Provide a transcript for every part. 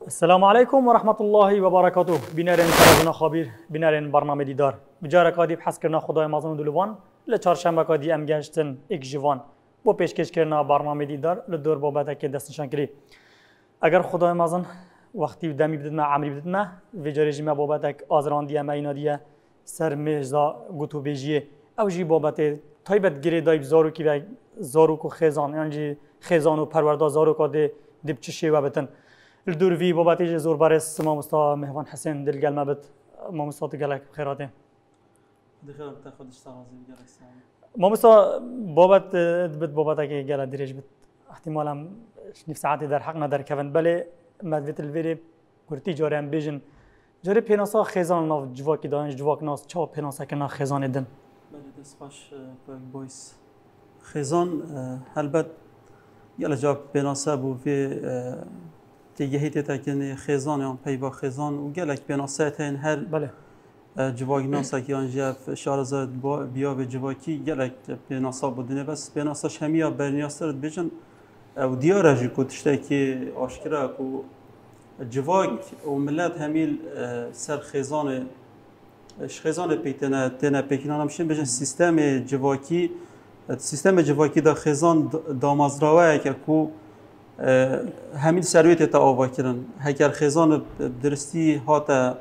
السلام علیکم و رحمت الله و برکاته. بینرین تلویزیون خابیر، بینرین برنامه دیدار. بجار کادی بحث کردن خدای مازن دلوان. لچهارشنبه کادی ام گشتن یک جوان. با پیشکش کردن برنامه دیدار لدور بابت که دست نشان کردی. اگر خدای مازن وقتی دمی بدن ما عمری بدن ما ویجاریجی ما بابت آزراندیه ما اینادیه سر مجزا گوتو بیجیه. اوجی بابت تایبت گری دایب زارو کی و زارو کو خزان یعنی خزان و پرورده زارو کاده دیب چشی و بتن. الدور في باباتي زور بارس ما مصطفى مهوان حسين دل قال ما بت ما مصطفى قال لك بخيراته دخل بتاخذ اشتغازي قال لك سلام ما مصطفى بابات بت باباتك قال دريج بت احتمالا نفس ساعات در حقنا در كفن بله مدفت الفيري كرتي جارم بيجن جاري بيناسا خزان ناف جواكي دانش جواك ناس چا بيناسا كنا خزان دن بله دست خوش بويس خزان البته يلا جاب بيناسا بو في تيجي تاكن خزان يعني بيبا خزان وقالك بناصاتين هر بله جواك ناسا كيان جاف شارزاد بيا بجواكي قالك بناصا بدنا بس بناصا شمية برنياستر بيجن او ديارة جي كنت تشتكي اشكرا كو جواك وملات هميل سر خزان خزان بيتنا تنا بيكنا مشين بيجن سيستم جواكي سيستم جواكي دا خزان دامازراوه كو همین سرویت تا آوا کردن هکر خزان درستی هات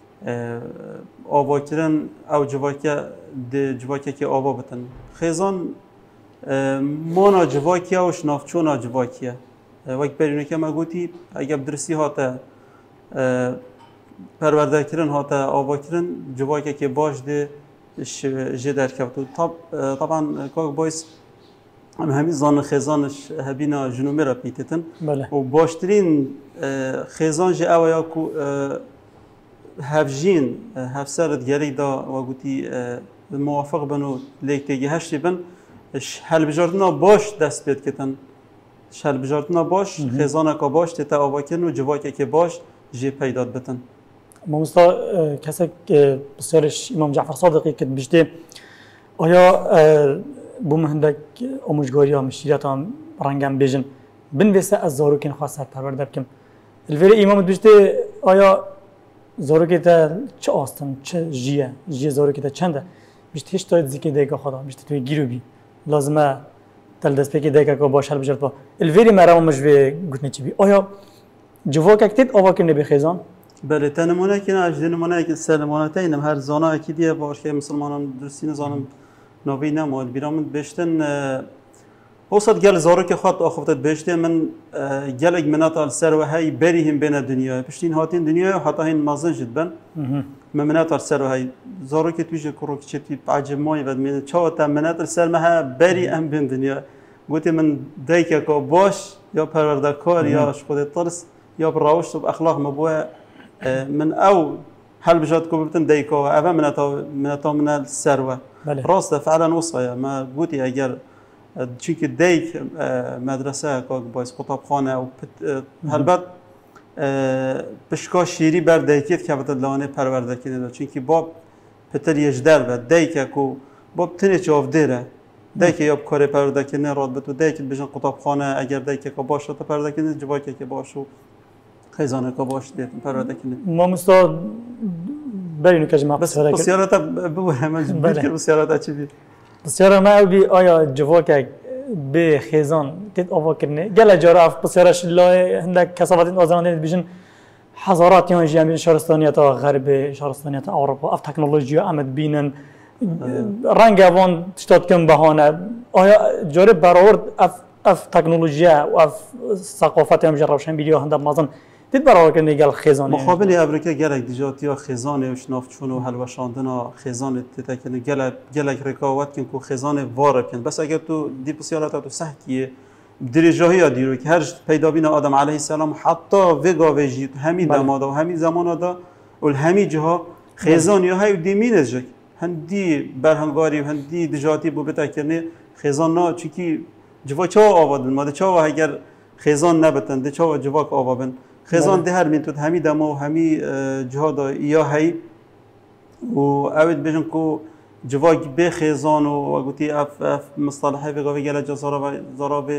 آوا کردن او جواکه که آوا بتن خزان مانا جواکیه و شنافچونا جواکیه وقت برینه که ما گوتی اگر درستی هات پرورده کردن هات آوا کردن جواکه که باش ده جدر کفتو طبعا کاک بایس همین زان خزانش هبینا جنوبی را پیتتن بله و باشترین خزان جه اویا کو هفجین هفسرد گری دا و گوتی موافق بنو لیکتگی هشتی بن حل بجاردنا باش دست بید کتن حل بجاردنا باش خزانه که باش تتا آوا کن و جواکه که باش جه پیداد بتن ما مصطفى كسك بسيرش امام جعفر صادقي كنت بجدي آیا بومهندك اموجگاریا مشیراتام رنگم بیجن بنویسه از زاروکین خاصه پرورده بکم الوری امام بجده آیا زاروکی تا چه آستن چه جیه زاروکی تا چنده بجده هیچ تاید زیکی دیگه خدا بجده توی گیرو بی لازمه تل دست پیکی دیگه که باش حل بجرد با الوری مرا مجوی گوتنی چی بی آیا جواک اکتید آوا کنه بخیزان بله تنمونه که نه اجده نمونه که سلمانه تینم هر زانه اکیدیه باش که مسلمانان درستی نزانم نوی نمود بیرامد بشتن وصلت قال زارك خاط أخفتت بشتي من قالك مناطق السر وهاي بريهم بين الدنيا بشتين هاتين دنيا وحتى هين مازن جدا من مناطق السر وهاي زارك تيجي كروك شتي بعجب ماي بعد من شاطة مناطق السر مها بري أم بين الدنيا قلت من دايك كوباش يا بردكار يا شقود الطرس يا بالروش بأخلاق مبوه من أو هل بجات كوبتن دايكوا أبا مناطق من السروة راسته فعلا وصايا ما قلتي أجر چونك دايك مدرسة كاك بايس كتابخانة أو هلبت بشكا شيري بر دايكيت كابت اللواني پرورده كنده چونك باب پتر يجدر بد دايك اكو باب تنه چاف ديره دايك ياب كاري پرورده كنده راد بتو دايك بجن كتابخانة اگر دايك که باش راد پرورده كنده جواكي که باشو خيزانه که باش ديت پرورده كنده ما مستعد برينو كجماعة بس بسيارتا بوهم بيذكر بسيارتا چي بي بسیار ما بی آیا جواک به خزان تد آوا کرنه گله جراف بسیارش لای هندک کسافت آزرانه بیشن هزارات یان جیان شهرستانیات غرب شهرستانیات اروپا اف تکنولوژی آمد بینن رنگ وان تشتاد کم بهانه آیا جاره برآورد اف تکنولوژی و اف ثقافت هم جربشن بیلیا هندم مازن تد برآورد کرنه گل خزانه مقابل ابریکا گلک دیجاتیا خزانه و شنافتچون و هلوشاندنا خزانه تتکنه گلک رکاوت کن کو خزانه واره کن بس اگر تو دی بسیارات تو سحکیه درجاهی دیرو که هر پیدا بین آدم علیه السلام حتی وگا وجی همین دماده و همین زمان دا و همین جها خزان یا های دیمینش هندی برهنگاری و هندی دیجاتی بو بتکنه خزان نا چکی جوا چا آوادن ماده چا اگر خزان نبتن ده چا جواک آوابن خزان ده هر میتود همی دما و همی جهاد یا هی و اوید بجن کو جواک به خزان و گویی اف مصطلحه وگاوی گله جزارا زارا به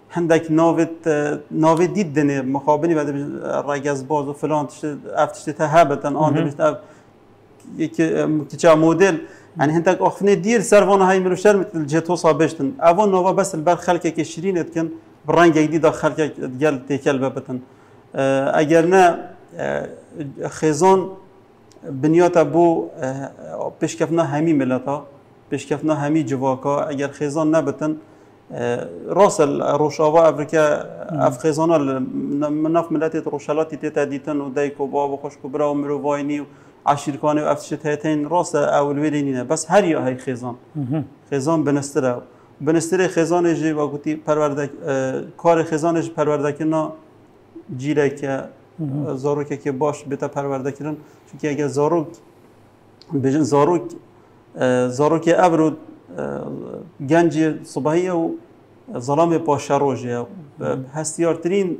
هندك ناوت دید دنه مخابنی بعد رگز باز و فلان افتشت هابتن آن دمشت که چه مدل يعني هندك أخفني دير سرفان هاي مروشر مثل جهتو صابشتن أول نوفا بس البر خلقك كشرين كن برانج جديد خلقك ديال تيكل ببتن أجرنا خزان بنيات أبو بيشكفنا همي ملتا بيشكفنا همي جواكا أجر خزان نبتن راس الروشاوا أفريقيا أفخزانا مناف ملتي روشالاتي تتديتن ودايكو بابو خوشكو برا ومروفايني عشيركاني وأفتشت هاتين راس أولويرينينا بس هر يا هاي خزان بنستره خزان جي وقتی پروردک کار خزانش پروردکنا جیره که زاروک که باش بتا پروردکرن چون که اگر زاروک بجن زاروک ابرو گنج صبحیه و ظلام پاشروجه هستیارترین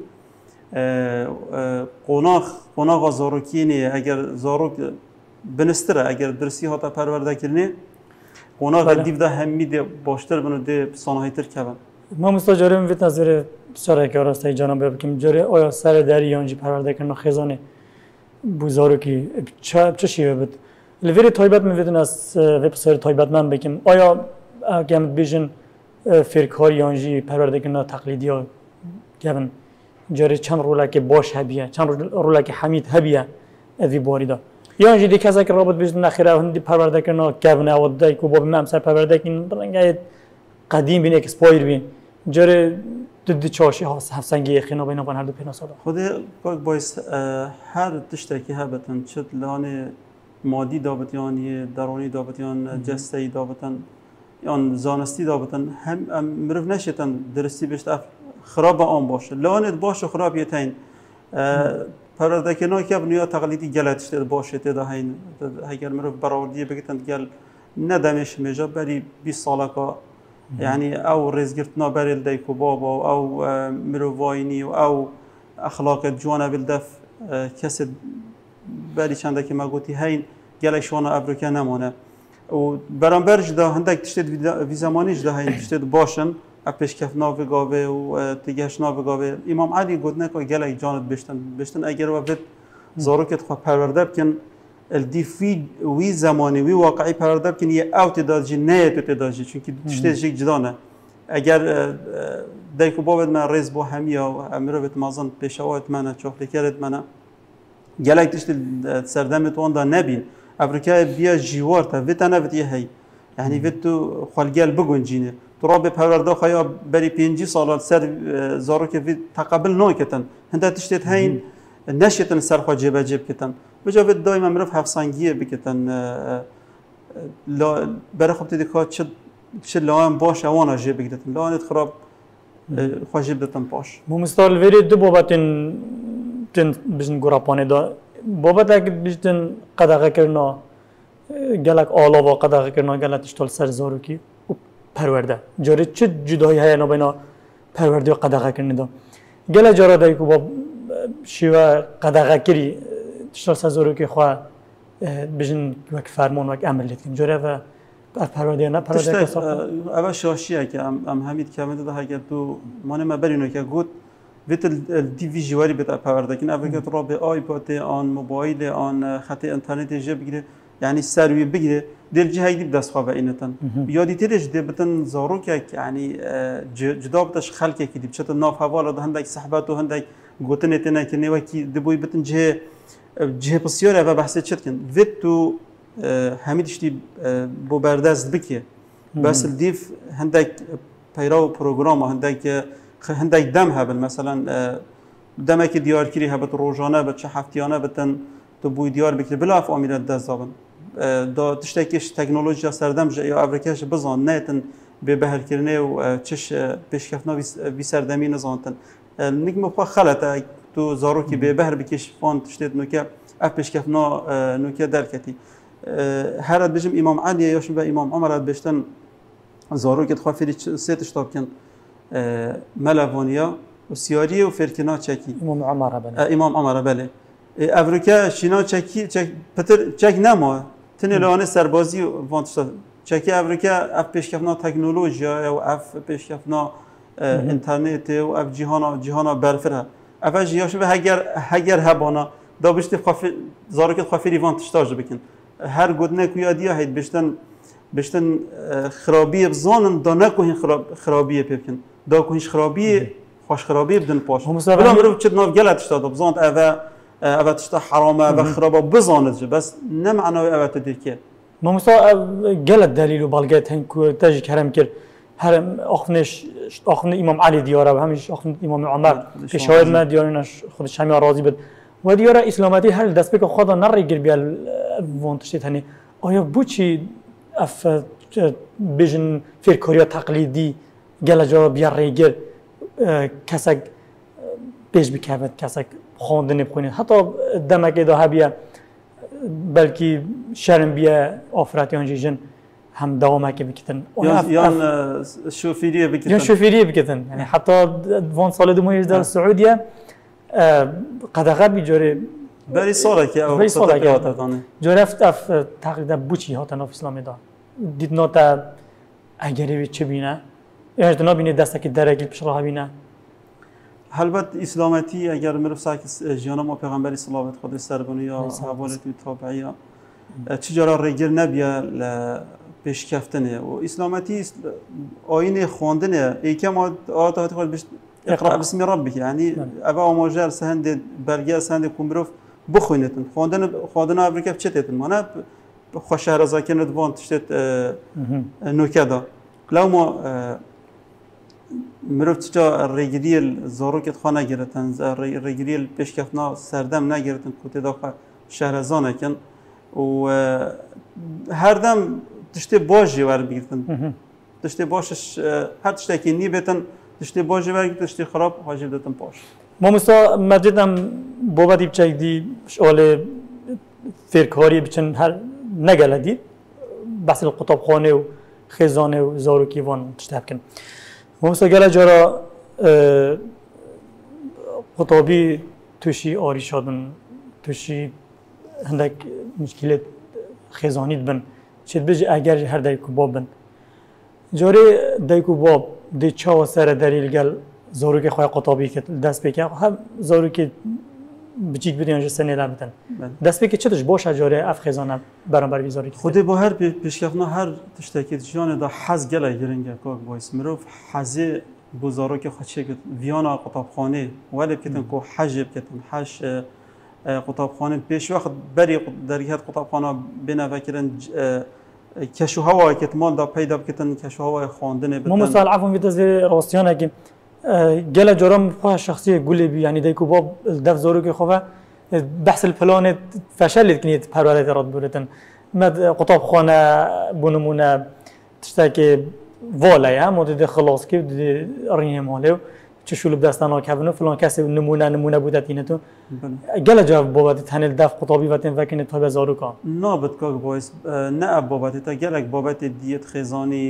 قناغ زاروکینه اگر زاروک بنستره اگر درسی هاتا پروردکرنه قناغ دیو ده همی ده باشتر بنو ده صناعی تر کبن ما مستاجره می‌وید نظر بسیار که راسته جانب بکیم جاره آیا سر دریانجی پروردکرنا خزانه بوزارو کی چه شیوه بود لویر تایبت می‌ویدن از وب سر تایبت من بکیم آیا گم بیشن فرکاری یانجی پروردکرنا تقلیدی ها گم جاره چند روله که باش هبیه چند روله که حمید هبیه ادی باریدا یانجی دی کسی که رابط بیشتر نخیره هندی پروردکرنا گم نوادی که با بیم سر پروردکرنا برنگه قدیم بینه که سپایر بین جاره دد چاشی هاست هفسنگی خینا بین آن هر دو پناساله خود باعث هر تشتکی هبتن چت لان مادی دابت یان درونی دابت یان جسدی دابتن یان زانستی دابتن هم مرف نشتن درستی بهش خراب آن باشه لانت باشه خراب یتین پروردکرنا که بنیا تقلیدی گلتش باشه تدا هین اگر مرف براودی بگیتن گل ندمش میجا بری 20 ساله که يعني او رزقتنا بريل ديكو بابا او مروفايني او اخلاق جوانا بالدف كسد بالي چندك ما قلتي هين قالك شوانا افريكا نمونه و برانبرج ده هندك تشتد في زمانيش ده هين تشتد باشن اپش كف نافغاوي و تيگهش نافغاوي امام علي قلنا كو قالك جانت بشتن اگر وقت زاروكت خو پرورده بكن الدی وی زمانی وی واقعی پرورده بکنی یه اوت دادجی نه تو دادجی چون که تشته جیک جدانه اگر دیکو باید من ریز با همیا امروز بت مازن پیشوایت منه چاخلی کرد منه گلک تشت سردمت وان دا نبین افریقا بیا جیوار تا ویت نه ویت هی یعنی ویت تو خالگل بگنجینه تو را به پرورده خیا بری 5 سال سر زارو که ویت تقبل نکتن هنده تشتت هین نشتن سرخوا جیب کتن بجاوید دائما مرف هفسنگیه بکتن لا برای خب تدی که چه لام باش اونا جیب بکتن لانت خراب خواجب دتن باش مستال وری دو بابتن تن بزن گراپانه دا بابت اگه بزن قدغه کرنا گلک آلا و قدغه کرنا گلتش تال سر زارو کی و پرورده جاری چه جدایی های نبینا پرورده و قدغه کرنه دا گله جارا دایی که با شیوه قدغه کری تشتر سازورو که خواه بجن وک فرمان وک امر لیدیم جوره و پرورده نه پرورده که ساخته اول شاشیه که همید که همید ده اگر تو مانه ما برینو که گود ویت الدیوی جواری بتا پرورده کن اول که تو را به آیپاد آن موبایل آن خط اینترنت جه بگیره یعنی سروی بگیره دل جهایی دیب دست خواه اینتن یادی تیرش دی بتن زارو که یعنی جدا بتش خلقه که دیب چطور ناف حوالا ده هندک صحبت و هندک گوتن اتنا که نوکی دبوی بتن جه بسیاره و بحث چت کن وید تو همیدشتی بو بردست بکیه بس الدیف هندک پیرو پروگرام هندک دم هبل مثلا دمه که دیار کری هبت روزانه بچه هفتیانه بتن تو بوی دیار بکری بلا اف آمیرت دست دابن دا تشتکیش تکنولوژیا سردم یا افریکاش بزن نیتن به بهر کرنه و چش پیشکفنا وی سردمی نزانتن نگم بخوا خلطه تو زارو کی به بهر بکش فان تشتید نوکه اف پیشکفنا نوکه درکتی هر بجم امام علی یاش به امام عمر بشتن زارو که تخوا فری سه تشتاب کن ملوانیا و سیاری و فرکنا چکی امام عمر بله افریقا شینا چکی پتر چک نما تنه لانه سربازی وانت چکی افریقا اف پیشکفنا تکنولوژیا و اف پیشکفنا اینترنت و اف جهانا برفره اف جیاش به هگر هبانا دا بشتی خافی زارکت خافی ریوان تشتاج بکن هر گودنه کویا دیا هید بشتن خرابی بزانن دا نکوهین خرابی بکن دا کوهیش خرابی خوش خرابی بدن پاش بلا مرو چت ناف گلت تشتاد بزاند اوا تشتا حرامه و خرابه بزاند بس نه معنی اوا تدیکه ما مسا گلت دلیل و بالگت هنکو تاجی کرم کرد هر آخن امام علی دیاره و همیش آخن امام عمر که شاهد ما دیارنش خودش همه راضی بود و دیاره اسلامتی هر دست بک خدا نریگر بیال وانتشت هنی آیا بوچی اف بیشن فکریا تقلیدی گل جا بیار ریگر کسک پیش بکرد کسک خواندن بخونید حتی دمک ده بیا بلکی شرم بیا آفراتیان جیجن هم دوامه که بکتن یان شوفیریه بکتن یان شوفیریه بکتن یعنی حتی 20 سال دومایش در سعودیه قدغت بیجوره بری ساله که او تطبیقات جوره اف تقریبا بوچی هات ناف اسلامی دا دید ناتا اگری چه بینه اجتنا بینه دسته که درگیل پیش راه بینه البته اسلامتی اگر مرف ساکس جیانا ما پیغمبری صلوات خدا سر بنو یا حوالت تابعیه چجورا ریگر نبیه پیش کفتنه و اسلامتی آیین خواندنه ایکم آتات خود بشت اقرأ بسم ربک یعنی ابا ماجر سهند برگه سهند کومبروف بخوینتن خواندن افریقا چتتن مانه خوش شهر زاکن دوان تشت نوکدا لو ما مرف چجا ریگریل زاروکت خانه گرتن ریگریل پیش کفتنا سردم نگرتن کوته داخل شهر زانه کن و هر دم تشت باجی ور بگیرتن تشت باشش هر تشت که نی بتن تشت باجی ور تشت خراب واجب دتن پاش ما مسا مسجدم بابا دیب چای دی شغل فیرکاری بچن هر نگله بحث القطب خانه و خزانه و زاروکی وان تشتاب کن ما مسا گله جارا قطبی توشی آری شدن توشی هندک مشکلات خزانید بن شد بج اگر هر دایکو باب بن جاری دایکو باب دی چا و سر دلیل گل زارو که خواه قطابی که دست بکن هم زارو که بچیک بدین جه سنی لامتن دست بکن چطورش باشه جاری اف خزانه برانبر بیزاری خودی با هر پیشکفنا هر تشتکی جان دا حز گله گرنگه کاک باعث مروف حزه بزارو که خودشه که ویانا قطابخانه ولی بکتن که حجب کتن حج قطابخانه پیش وقت بری درگیت قطابخانه بنا فکرن کشو هوا که مال دا پیدا بکتن کشو هوا خواندنه ما مثال عفوا في تزير راستيانا که جل جرام خواه شخصية قولي بي يعني دايكو باب دف زورو كي خواه بحث البلان فشلت كنيت پرورت راد بولتن مد قطاب خانه بونمونه تشتاكي والا يا مدد خلاص كي رينه مالو چشول بدستان آکفنو فلان کسی نمونه بوده تینتو گله جواب بابت تنل دف قطابی و تن فکر نت بازارو کن نابد کاغ باعث نه بابت تا گله بابت دیت خزانی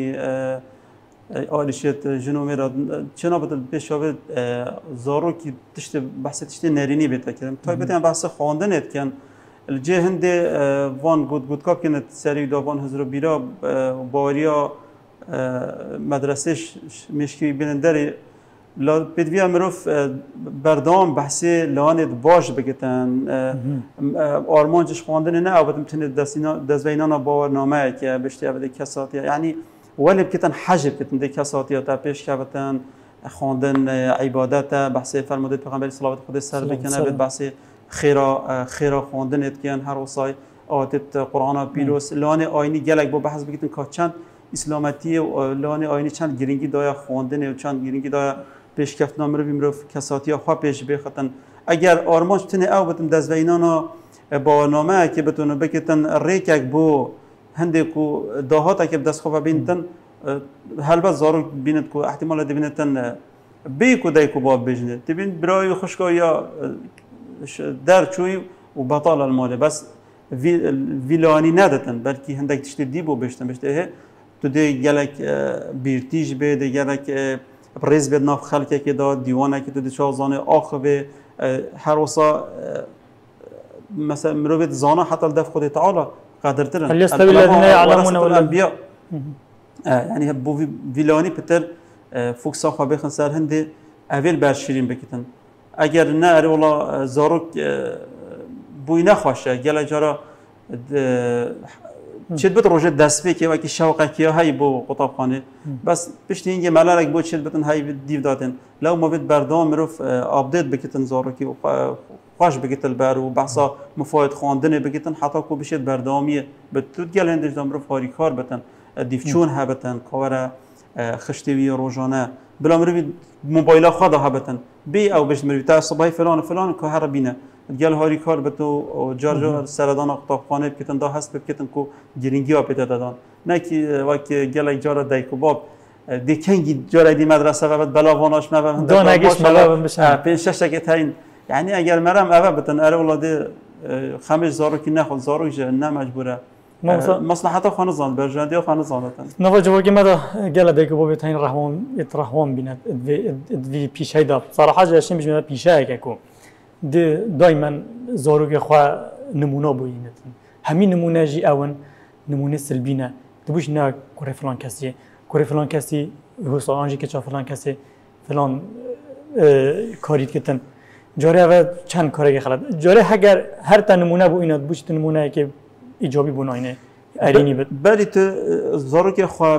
آلیشت جنومی را چنا بد پیشاوی زارو کی تشت بحث تشت نرینی بیت کردم تا بیتم بحث خواندن ات کن الجه هند وان گود کاپ کنت سری دوان هزار بیرا باریا مدرسه مشکی بینندری لا بدوی امروز بردام بحثی لانت باش بگتن آرمانش خواندن نه او بدم تنید دستبینانا باورنامه که بشتی ابد کساتی یعنی ولی بکتن حجب کتن دی کساتی تا پیش کردن خواندن عبادت بحث فرموده پیغمبر صلی الله علیه و سر بکنه بد بحث خیرا خواندن اتکن هر وصای آتت قرآن پیروس لان آینی گلک با بحث بگتن که چند اسلامتی و لان آینی چند گرینگی دایا خواندن و چند گرینگی دایا پیش کفتن مروف کساتی ها پیش بخطن اگر آرمانش تنه او بتن دزوینانا با نامه که بتونه بکتن ریکک بو هنده کو دهاتا که دست خواه بینتن هلبت زارو بیند کو احتمال دی بینتن بی کو دای کو باب بجنه تبین برای خوشکا یا در چوی و بطال الماله بس ویلانی ندتن بلکه هندک تشتی دی بو بشتن بشته تو دی گلک بیرتیج به دی گلک ریز بد ناف خلقه که داد دیوانه که تو دی شازانه آخه به هر وصا مثلا مروت زانا حتی الدف خود تعالی قادر ترن هل يستوي الذين يعلمون والانبياء يعني بو فيلاني بتر فوکسا خو بخن سر هنده اول برشیرین بکتن اگر نه اره ولا زاروک بوی نخواشه گله جارا چید بت روزه دست به که وقتی شوقه که های بو قطابخانه بس پشت اینکه ملارک بو چید بتن های دیو دادن لو ما بید بردام مروف آپدیت بکتن زاروکی و خوش بکتل بر و بحثا مفاید خواندن بکتن حتی کو بشید بردامیه بتود گله هندش دام مروف هاری کار بتن دیفچون ها بتن کار خشتوی روزانه بلا مروی موبایل خدا ها بتن بی او بش مروی تا صبح فلان فلان که هر بینه گل هاری کار بتو جار سردان قطابخانه بکتن دا هست بکتن کو گرینگی ها پیدا دادن نه که وقتی گل جار دایکو باب دیکنگی جار دی مدرسه و بلا واناش ما دو نگیش ملا بمشن پنج شش تا تاین یعنی اگر مرم اول بتن اره ولاده خمس زارو کی نخود زارو جه نه مجبوره مصلحت خانه زان برجندی خانه زانتن نو جوابی مدا گل دایکو باب تاین رحمان بیند وی پیش هیدا صراحه جاشیم بجمع پیش هایی کو دائما زاروک خوا نمونه بوینه همین نمونه جی اون نمونه سلبینه دبوش نه کره فلان کسی حساب آنجی که چه فلان کسی فلان کاریت کتن جاره اول چند کاری خلد جاره اگر هر تا نمونه بوینه دبوش نمونه که ایجابی بوناینه ارینی بد بله تو زاروک خوا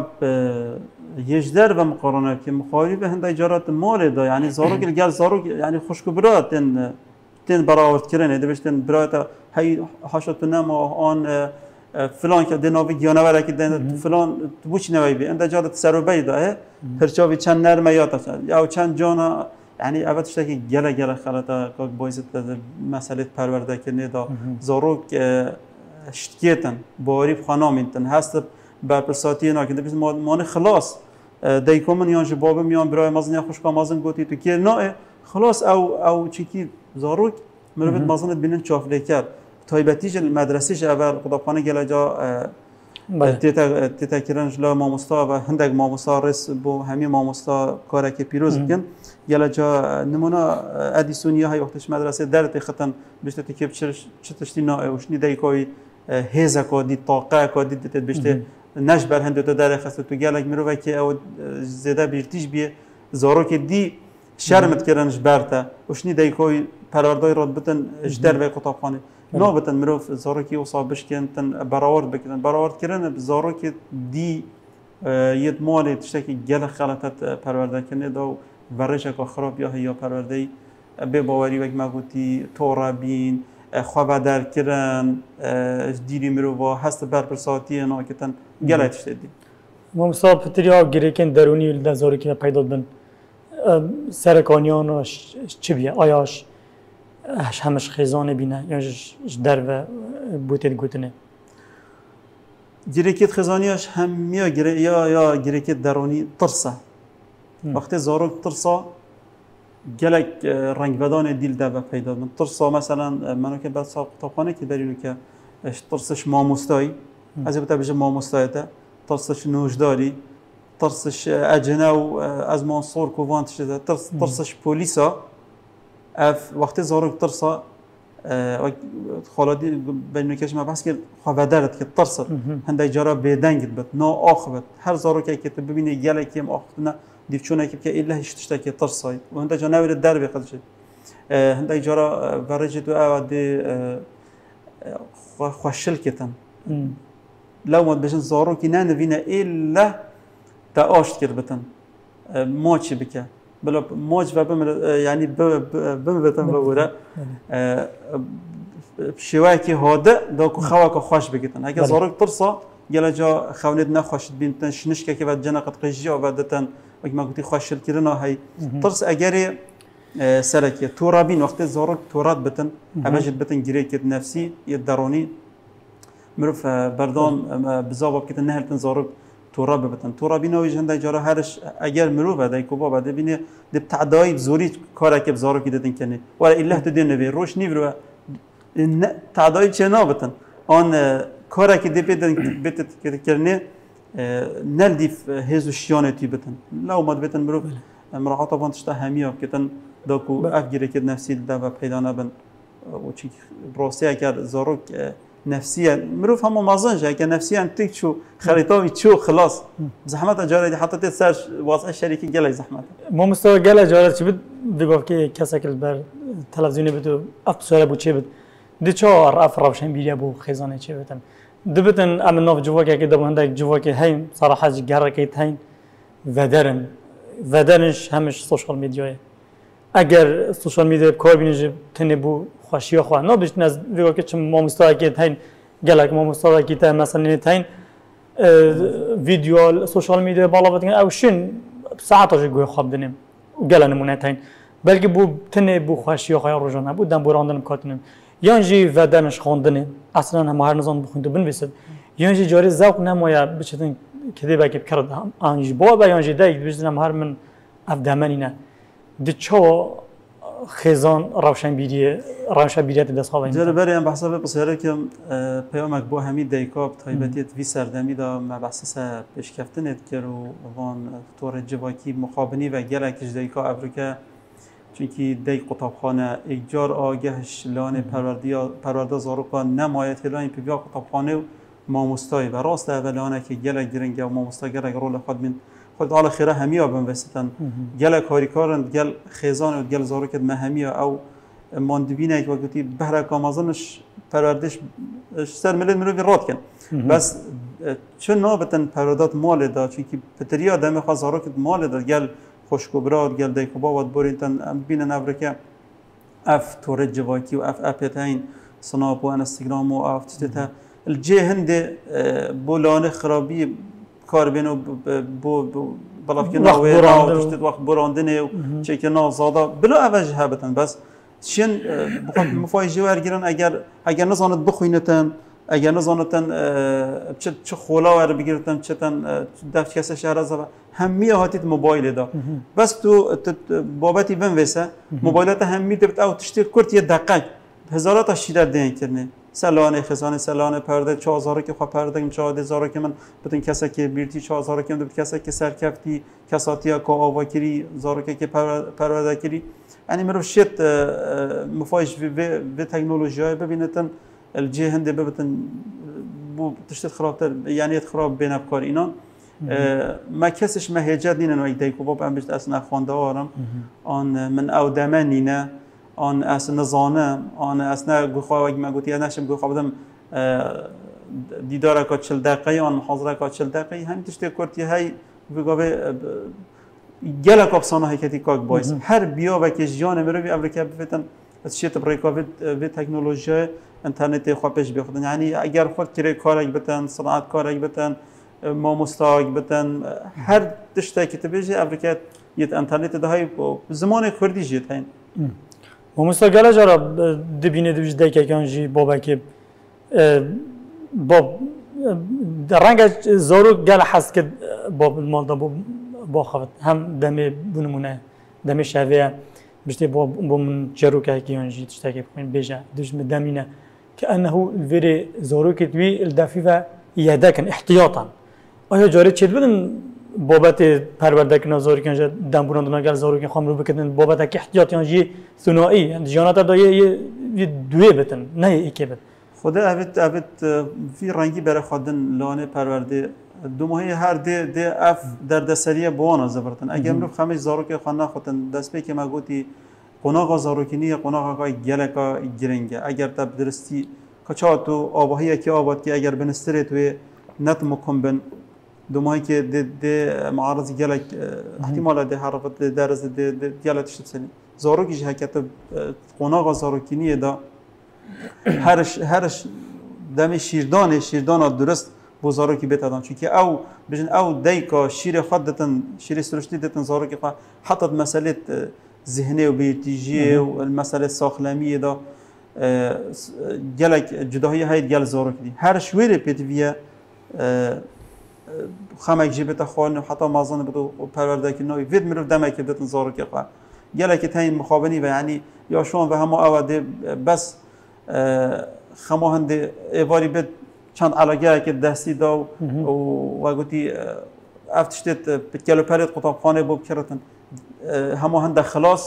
یجدر و مقارنه که مخالف هند اجارات مال دا یعنی زاروک الگل زاروک یعنی خوشکبرات تن براورد کردن دبشتن برای هی حاشت نما آن فلان که دناوی گیانواره که فلان بوچ نوی بی اند جادت سروبی داره پرچاوی چند نرمه یاد یا چند جانا یعنی اول تشتکی گله خلاتا که باعث مسئله پرورده کنه دا زاروک شتیتن باریب خانامینتن هست بر پرساتی نه که دبست مانه خلاص دایکومن یان جواب میان برای مازن خوشکا مازن گوتی تو که نه خلاص او چیکی زاروک مروت مازن بینن چافله کرد تایبتیش مدرسهش اول قطابخانه گلجا تیتا کرنج لا ماموستا و هندک ماموستا رس بو همه ماموستا کاره که پیروز کن گلجا نمونه ادیسونیا های وقتش مدرسه درت ختن بشته که چتشتی نه وشنی دایکوی هزا کودی طاقه کودی دت بشته نش بر هند تو در خست تو گلک میرو که او زیاده بیرتیش بیه زارو که دی شرمت کردنش برته وشنی دایکوی پروردای راد بتن اجدر به قطابخانه نه بتن مروف زارو که وصابش کردن براورد بکنن براورد کردن زارو که دی ید مال تشتکی گل خلطت پرورده کنه دو ورش که خراب یا پرورده به باوری وقت مگوتی تورابین خواب در کردن دیری مروفا هست بر پرساتی ناکتن گل تشتدی ممسا پتریا گریکن درونی ولد زارو که پیدا بن سرکانیانش چی بیه آیاش همش خیزانه بینه یا در و بوتید گوتنه گریکت خیزانیش هم یا گریکت درونی ترسه وقتی زاروک ترسه گلک رنگ بدان دیل ده پیدا من ترسه مثلا منو که بعد ساق قطابخانه که برینو که ترسش ماموستایی از این بتا ماموستایته ترسش نوجداری ترسش اجنه و از منصور کووانتش ترسش پلیسا وقتی زاروک ترسه خالدی بین کش ما بحث کرد خبردارت که ترسه هنده جارا بدنگت بد نا آخبت هر زاروکی که تو ببینی گله کیم آخبتنا دیفچونه که ایله هیچ که ترسای و هنده جا نوید در بخدشه هنده جارا ورجت و اوادی خوشل کتن لو ما بشن زاروکی نه نبینه ایله تا آشت کرد بتن ماچی بکه بلا موج و یعنی بمبتن بوده شوایی که هاده داکو خوا که خوش بگیتن اگه زاروک ترسا گله جا خوانید نخوشت بینتن شنش که بعد جنا قد قیجی آوردتن وقتی ما گفتی خوشل کردن هایی ترس اگر سرکی تورابین وقتی زاروک تورات بتن همجد بتن گیری کد نفسی یه درونی مروف بردام بزاوب کتن نهلتن زاروک توراب بتن تورابی نویج هنده جارا هرش اگر مروفه دای کوبا بده بینه دب تعدای بزوری کاره که بزارو کی دادن کنه ولی الله تو دین نبی روش نیورو تعدای چه نابتن آن کاره که دب بتت کنه نل دیف هزو شیانه تی بتن لو مد بتن مروف مراعات بان تشتا همیاب کتن داکو افگیره که نفسی ده و پیدا نبن و چی بروسیه کرد زاروک نفسيا مروف هم مازنجه که نفسيا تيك شو خريطه شو خلاص زحمت اجاره حطيت سر وضع الشركه قال زحمت ما مستوى قال اجاره چی بود دیگه که کسی که بر تلویزیونی بود افسر بود چی بود دی چهار افرابشن بیریا بو خزانه چی بودن دبتن ام نوف جواکه که دبنده جواکه هیم صراحه جرکیت هیم ودرنش همش سوشال میدیاه اگر سوشال میدیا کار بینیج تنه بو خوشی خو نه بیشتر از ویگو که چم ما مستوى که تاین گلک ما مستوى که تا مثلا تاین ویدیو سوشال میدیا بالا بودن او شین ساعتاش گوی خواب دنیم و گل نمونه تاین بلکه بو تنه بو خوشی خو روزانه بود دم براندن کاتنم یانجی ودرنش خواندنه اصلا هم هر نظام بخوند و بنویسد یانجی جاری ذوق نمایا بچتن کدی باکی کرد آنجی با یانجی دایک بیشترم هر من افدامنینه دیچو خزان روشن بیریت دست خواه جر برای ام بحثا بسیاره که پیامک با همین دیکاب تایبتیت وی سردمی دا مبحث پیشکفتنت کرد و وان طور جواکی مقابنی و گلکش دیکا افریقا چونکی دی قطابخانه ایجار آگهش لان پرورده زاروقا نمایت هلان پیبیا قطابخانه و ماموستای و راست اولانه که گلک گرنگه و ماموستا گلک رول خود من خود حال خیره همیا بنویسن گل کاریکارن گل خزان و گل زاروکت مهمیا او ماندبینه که وقتی بهره کامازنش پروردش سر ملت مروی راد کن بس چون نابتن پروردات مال دا چونکی پتریا دم خواست زاروکت مال دا گل خوشکبرات گل دیکوبا ود بورینتن بینن افریقا اف تورج جواکی و اف اپیتاین سناب و انستگرام و اف تتا الجه هنده بولان خرابی کار بینو بو بلاف که نوه تشتید وقت براندنه و چه نه زاده بلا اوجه هبتن بس شین بخواد مفایجه ورگیرن اگر نزاند بخوینتن اگر نزانتن چه خولا ور بگیرتن چه تن دفت کس شهر از همیه هاتید موبایل دا بس تو بابتی بنویسه موبایلات همی دبت او تشتیر کرد یه دقیق هزارات شیره دین کرنه سلانه خزانه سلانه پرده 4000 که خو پرده 14000 که من بتون کسا که بیرتی 4000 که دبت کسا که سرکفتی کساتیا کو آواکری زارو که پرده کری یعنی مرو شت مفاجئ به تکنولوژی ببینتن الجه هنده ببتن بو تشتت خرابتر یعنی خراب بین افکار اینا ما کسش مهجت نینن و ایده کو باب ام بشت اصلا خوانده وارم آن من او دمن نینه آن اصلا نزانه آن اصلا گوخوا و ما گوتی نشم گوخوا بدم دیدار کا 40 دقیقه آن محاضره کا 40 دقیقه همین تشت کرتی های بگاوه گله کابسانه حرکتی کاک باعث هر بیا و که جان مرو بی امریکا بفتن از شیت بریکا و تکنولوژی انترنت خوابش بیخودن یعنی اگر خود کری کاری بتن صنعت کاری بتن ما مستاق بتن هر تشتی که تبیجی امریکا یت انترنت دهایی زمان کردی جیت هین ما مستاقل جرا دبینه دوش دیگه کنجی بابا که باب رنگ زارو گل حس که باب المال دا با خفت هم دمی بنمونه دمی شویه بشتی با من جرو که کنجی تشتی بخوین بیجه دوش مدامینه كأنه الفيري زوروكي توي الدافي و يهدكن احتياطا آیا جاری چه بدن بابت پرورده کنه زوروکی انجا دنبوران دونه گل زوروکی خامرو بکردن بابت که احتیاط یعنی ثنائي یعنی جانات دایه دوی بتن نه ایکی بت خدا اوت فی رنگی برای خودن لانه پرورده دو ماهی هر ده اف در دستریه بوانا زبرتن اگر مرو خمش زوروکی خانه خودن دست به که ما گوتی قناق زاروکینی قناق کای گلکا گرنگه اگر تب درستی کچات و آبهایی که آباد که اگر بنسترت و نت مکمبن دومایی که ده معارض گلک احتمال ده حرفت درز ده گلک تشت سنی زاروکیش حکت قناق زاروکینی دا هرش دم شیردان درست بو زاروکی بتادن چون که او بجن او دیکا شیر خود دتن شیر سرشتی دتن زاروکی خود حتی مسئله ذهني وبيتيجي والمسألة الساخلامية دا جلك جداهية هاي جل زارك دي هر شوية بيتفيا خامك جيبت أخوان وحتى ما ظن بدو پرورده که نوی وید میرفت دمه که بدتن زارك يقع جلك تاين مخابني و يعني يا شون و هم أوده بس خما هنده إيواري بد چند علاقه که دستی دا و گوتی افتشتت بتکلو پرد قطابخانه بوب کرتن همه هنده خلاص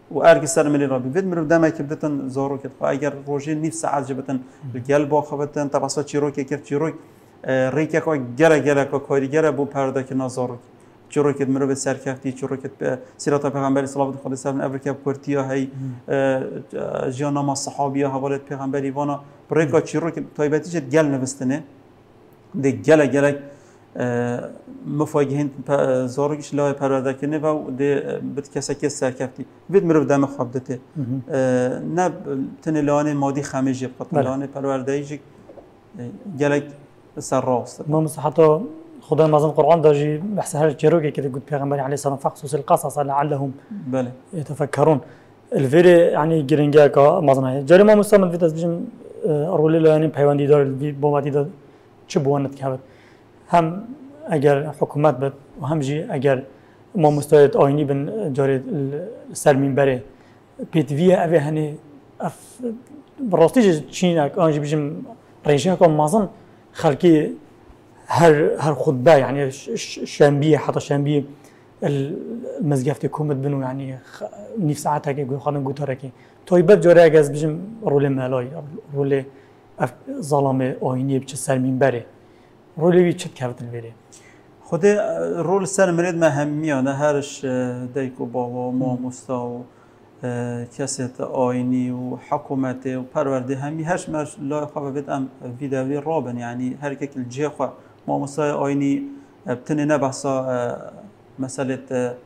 و ارگ سر ملی رابی وید مرو دم که بدتن زارو کت اگر روزی نیف ساعت جبتن گل با خبتن تبصا چیرو که کرد چیرو ریک که گله که کاریگر بو پرده که نازارو چرا که مرو به سرکفتی چرا که سیرت پیغمبر صلی الله علیه و سلم افریقا کورتیا هی جانا صحابیا حوالت پیغمبری وانا برای چرا که تایبتی جد گل نوستنه ده گله مفاجئین زارگیش لای پرورده کنه و ده بد کسی که سرکفتی وید مرو دم خواب دته نه تن لانه مادی خمیجی فقط لانه پرورده ایجی گله سر راست ما حتی خدا مازن قرآن داجي بحث هذا الجروجي كده قلت پیغمبر عليه السلام فخصوص القصص لعلهم بله يتفكرون الفيري يعني جرينجا كا مازن هي جري ما مستمد في تسجيل أرولي له يعني بيواندي دار بوماتي دار شبوانت كهبت هم اگر حكومات بد وهم جي اگر ما مستعد آيني بن جاري السلمين بري بيتفيا أبي هني براستيج تشينك أنجي بيجم رئيسنا كم مازن خلقي هر خطبه يعني شنبيه حتى شنبيه المزجفتي كومت بنو يعني نيف ساعتها كي خانم قوتاركي تويبت جوري اجاز بجم رولي مالاي رولي ظلامه آيني بچه سر منبره رولي وي چت كافت الفيري خود رول سر مريد مهميانه هرش ديكو بابا ما مستاو کسیت آینی و حکومت و پرورده همی هرش مش لا خواه بید ام ویدیوی رابن یعنی هر یک الجه خواه ما مسای آینی بتنی نبحثا مسئله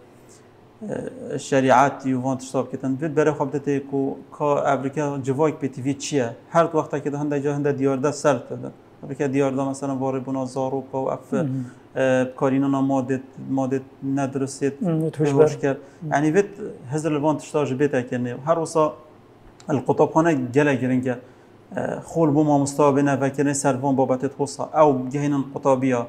شریعت یوان تشتاب کتن بید برای خواه بدته که امریکا جوایک به تیوی چیه هر وقتا که هنده جا هنده دیارده سر داده امریکا دیارده مثلا واری بنا زاروکا و اف کارینانا ماده ندرسید توش کرد یعنی وید هزار لبان تشتاج بیت کنه هر وسا القطابخانه گله گرینگه خول بو ما مستابنه و کنه سروان بابت توسا او جهینا قطابیا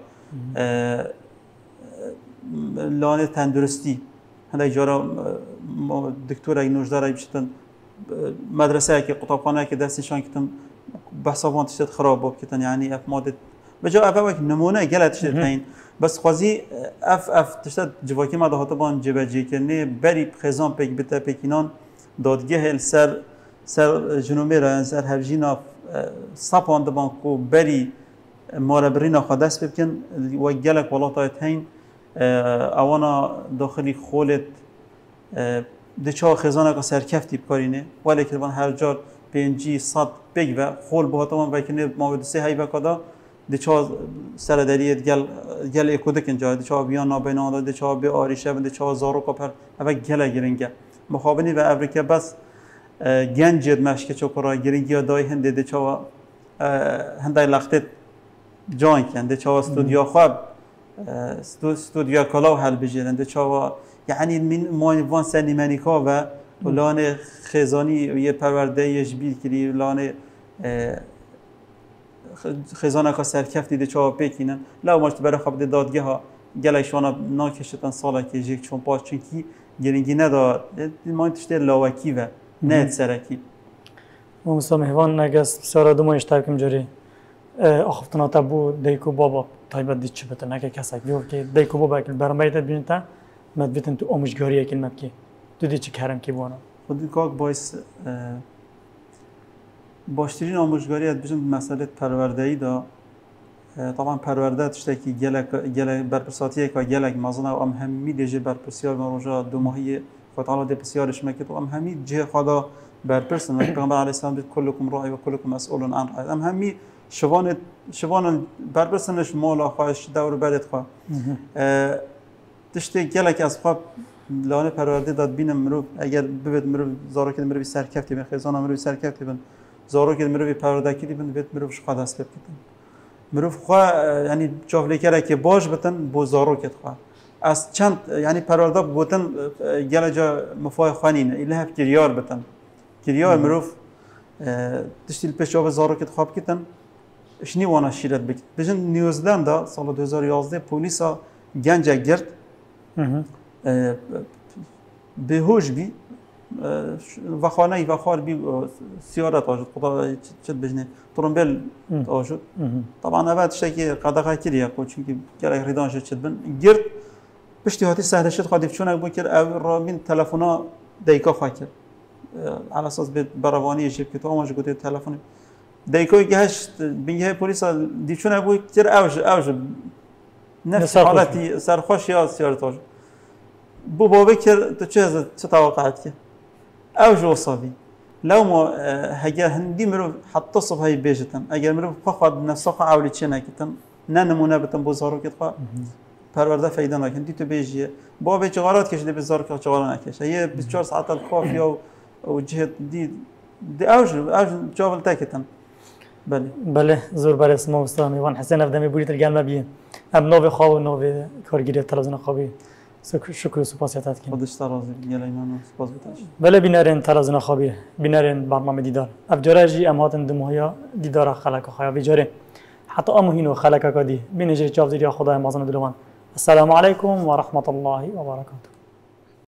لانه تندرستی هنده جارا دکتور ای نوجدار ای بشتن مدرسه که قطابخانه که دستشان کتن بحثابان تشتد خراب باب کتن یعنی اف ماده بجا اف نمونه گله تشتد هین بس خوازی اف تشتد جواکی ما دهات بان جبهه کنه بری خزان پیک بته پیکینان دادگاه سر جنوبی را سر هفجینا صفان دبان کو بری ماربرینا خداس بکن و گلک ولاتایت هین اوانا داخلی خولت دچا خزانه کا سرکفتی بکارینه ولی که هر جار پنجی صد پیک و خول بهات بان بکنه مواد سه هی بکدا دچا سر دریت گل اکوده کن جای دچا بیان نابینا دچا به آریشه و دچا زارو کپر اول گله گرینگه مخابنی و امریکا بس گنجد مشک چوکرا گرینگی دای هند دچا هندای لختت جان کن دچا استودیو خواب استودیو کلاو حل بجیرن دچا یعنی من وان سینمانیکا و لان خزانی یه پرورده یجبیل کلی لان خزانه کا سرکفتی ده چا پیکینن لو ماشت برای خواب دادگاه ها گلایشوانا ناکشتن سالا که جیک چون پاس چونکی گرینگی ندار ما تشته لاوکی و نه سرکی ما مسامحوان نگس بسیار دوما اشترکم جوری آخفتنا تبو دیکو بابا تایبت دید چه بتن نگه کسک بیو که دیکو بابا اکل برمایدت بینتا مد بیتن تو آموزگاری اکل مبکی دو دی چه کرم کی بوانا خودی کاک باعث باشترین آموزگاری از بجن مسئله پرورده‌ای دا طبعا پرورده تشتکی گلک برپرساتیه که گلک مازن و ام همی دیجه برپرسیار مروجا دو ماهی خطالا دی بسیارش مکت و ام همی جه خدا برپرسن پیغمبر علیه السلام دید کلکم راعی و کلکم مسئول عن رعیت ام همی شوان برپرسنش مولا خواهش دور برد خواه تشتی گلک از خواه لانه پرورده داد بینم مرو اگر ببید مرو زارا که مرو سرکفتی بین خیزان مرو سرکفتی بین زارو که مروی پرورده کردی بند بیت مروش خواهد است بکن مروف خواه یعنی جاهلی کرده که باش بتن بو زارو کت خواه از چند یعنی پرورده بودن گله جا مفای خوانینه ایله هف کریار بتن کریار مروف تشتیل پیش جاو زارو کت خواب کتن اشنی وانا شیرت بکن بجن نیوزلندا سال 2011 پولیسا گنجه گرد بهوش بی و خانه و خال بی سیارت آجود خدا چت بجنه ترمبل آجود طبعا اول شکی قدقه کریه کو چونکی گره ریدانش چت بن گرد پشتی هاتی سهل شد خادی چون اگه بکر او رابین تلفنا دیکا خواهد کرد على اساس به بروانی جیب که تو آماج گوته تلفن دیکای گشت بینگه پلیس دیچون ابو کتر اوج نفس حالتی سرخوش یا سیارتاج بو بابه کرد تو چه توقعت که اوج وصابی لو ما هجر هندي مرو حتى صبح هاي بيجتن اگر مرو خود نفسه عاولي چه نکتن نه نمونه بتن بوزارو کت خوا پرورده فایده نکن دی تو بیجیه با به چغارات کشیده بزار که چغارا نکشه یه 24 ساعت الخوف یا و جهت دی اوج جابل تکتن بله زور بر اسم مستان ایوان حسین افدمی بودی ترگل مبیه اب نو خواب و نو کارگیری تلویزیون خوابی شکر و سپاسیت کنیم. خودش ترازی گله ایمان سپاس بتاش. بله بینرین تلویزیون خوابی بینرین برنامه دیدار. افجاره جی امهاتن دمویا دیدار خلق خواهی بیجاره. حتی امهینو خلق کدی بینجی جاب دیری خدای مازن دلوان. السلام علیکم و رحمت الله و برکاته.